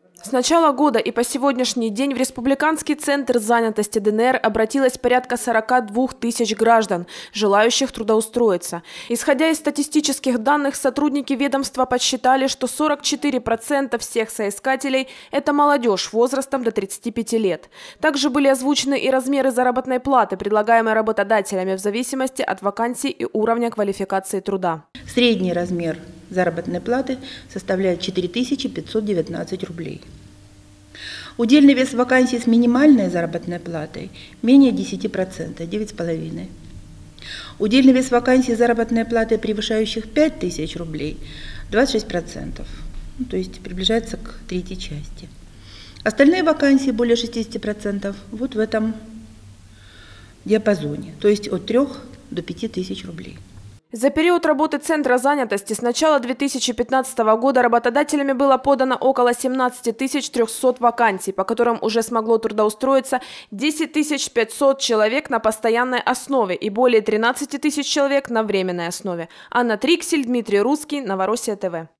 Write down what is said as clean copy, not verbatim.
С начала года и по сегодняшний день в Республиканский центр занятости ДНР обратилось порядка 42 тысяч граждан, желающих трудоустроиться. Исходя из статистических данных, сотрудники ведомства подсчитали, что 44% всех соискателей – это молодежь возрастом до 35 лет. Также были озвучены и размеры заработной платы, предлагаемой работодателями в зависимости от вакансий и уровня квалификации труда. Средний размер заработной платы составляет 4519 рублей. Удельный вес вакансий с минимальной заработной платой менее 10%, 9,5%. Удельный вес вакансий с заработной платой, превышающих 5000 рублей, 26%, то есть приближается к третьей части. Остальные вакансии, более 60%, вот в этом диапазоне, то есть от 3 до 5000 рублей. За период работы Центра занятости с начала 2015 года работодателями было подано около 17 300 вакансий, по которым уже смогло трудоустроиться 10 500 человек на постоянной основе и более 13 тысяч человек на временной основе. Анна Триксель, Дмитрий Русский, Новороссия ТВ.